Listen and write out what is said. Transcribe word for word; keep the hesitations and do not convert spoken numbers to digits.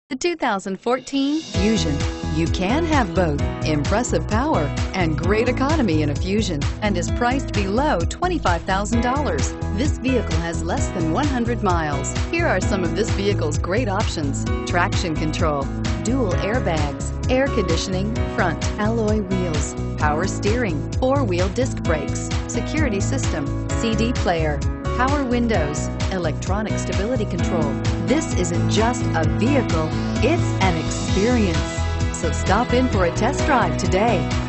The two thousand fourteen Fusion. You can have both impressive power and great economy in a Fusion, and is priced below twenty-five thousand dollars. This vehicle has less than one hundred miles. Here are some of this vehicle's great options: traction control, dual airbags, air conditioning, front alloy wheels, power steering, four-wheel disc brakes, security system, C D player, power windows, electronic stability control. This isn't just a vehicle, it's an experience. So stop in for a test drive today.